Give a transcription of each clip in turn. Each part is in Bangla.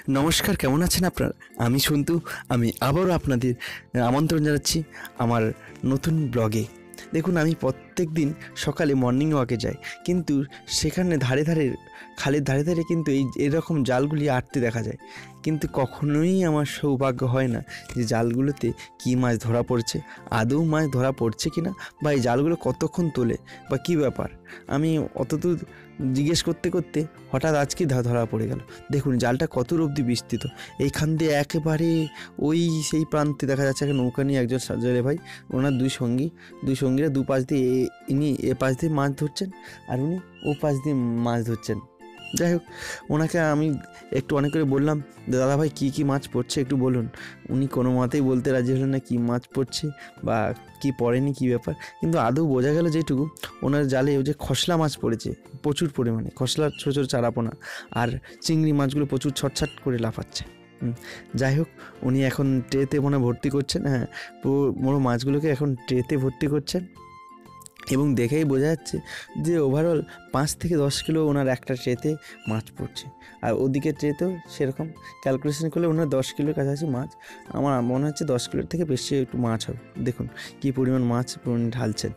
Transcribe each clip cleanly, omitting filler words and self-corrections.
নমস্কার, কেমন আছেন আপনারা? আমি সন্তু। আমি আবারও আপনাদের আমন্ত্রণ জানাচ্ছি আমার নতুন ব্লগে। দেখুন, আমি প্রত্যেক দিন সকালে মর্নিং ওয়াকে যাই, কিন্তু সেখানে খালের ধারে ধারে কিন্তু এরকম জালগুলি আটতে দেখা যায়, কিন্তু কখনোই আমার সৌভাগ্য হয় না যে জালগুলোতে কী মাছ ধরা পড়ছে, আদৌ মাছ ধরা পড়ছে কি না, বা এই জালগুলো কতক্ষণ তোলে বা কী ব্যাপার। আমি অতদূর জিজ্ঞেস করতে করতে হঠাৎ আজকে ধরা পড়ে গেল। দেখুন জালটা কত অবধি বিস্তৃত, এইখান দিয়ে একেবারে ওই সেই প্রান্তে দেখা যাচ্ছে একটা নৌকা নিয়ে একজন জেলে ভাই, ওনার দুই সঙ্গীরা দুপাশ দিয়ে ইনি এ পাশ দিয়ে মাছ ধরছেন আর উনি ও পাশ দিয়ে মাছ ধরছেন। যাই হোক, ওনাকে আমি একটু অনেক করে বললাম, দাদা ভাই কী কী মাছ পড়ছে একটু বলুন। উনি কোনো মতেই বলতে রাজি হলেন না কী মাছ পড়ছে বা কী পড়েনি, কী ব্যাপার। কিন্তু আদৌ বোঝা গেল যেটুকু, ওনার জালে ওই যে খসলা মাছ পড়েছে প্রচুর পরিমাণে, খসলা ছোটো ছোটো চারাপোনা, আর চিংড়ি মাছগুলো প্রচুর ছটছট করে লাফাচ্ছে। যাই হোক, উনি এখন ট্রেতে মনে ভর্তি করছেন, হ্যাঁ, পুরো মাছগুলোকে এখন ট্রেতে ভর্তি করছেন, এবং দেখেই বোঝা যাচ্ছে যে ওভারঅল 5 থেকে 10 কিলো ওনার একটা ট্রেতে মাছ পড়ছে। আর ওদিকে ট্রেতেও সেরকম ক্যালকুলেশন করলে ওনার 10 কিলোর কাছাকাছি মাছ। আমার মনে হচ্ছে 10 কিলোর থেকে বেশি একটু মাছ হবে। দেখুন কী পরিমাণ মাছ উনি ঢালছেন।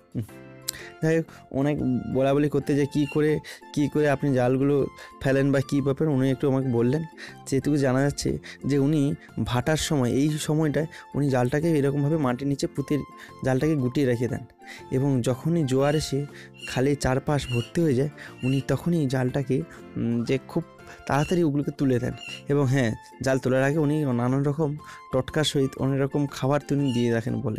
যাই হোক, অনেক বলাবলি করতে যে কী করে আপনি জালগুলো ফেলেন বা কী ব্যাপার, উনি একটু আমাকে বললেন। যেটুকু জানা যাচ্ছে যে উনি ভাটার সময়, এই সময়টায় উনি জালটাকে এরকমভাবে মাটির নিচে পুঁতে জালটাকে গুটিয়ে রেখে দেন, এবং যখনই জোয়ার এসে খালের চারপাশ ভর্তি হয়ে যায়, উনি তখনই জালটাকে যে খুব তাড়াতাড়ি ওগুলোকে তুলে দেন। এবং হ্যাঁ, জাল তোলার আগে উনি নানান রকম টটকার সহিত অনেক রকম খাবার তিনি দিয়ে রাখেন বলে,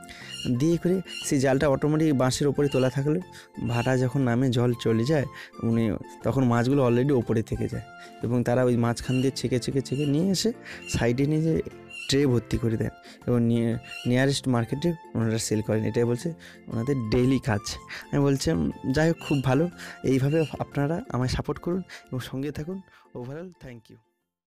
দিয়ে করে সেই জালটা অটোমেটিক বাঁশের ওপরে তোলা থাকলে ভাটা যখন নামে জল চলে যায়, উনি তখন মাছগুলো অলরেডি ওপরে থেকে যায়, এবং তারা ওই মাঝখান দিয়ে ছেঁকে নিয়ে এসে সাইডে নিয়ে যে ট্রে ভর্তি করে দেন, এবং নিয়ারেস্ট মার্কেটে ওনারা সেল করেন। এটাই বলছে ওনাদের ডেইলি কাজ। আমি বলছি, যাই হোক, খুব ভালো। এইভাবে আপনারা আমায় সাপোর্ট করুন এবং সঙ্গে থাকুন। Overall thank you.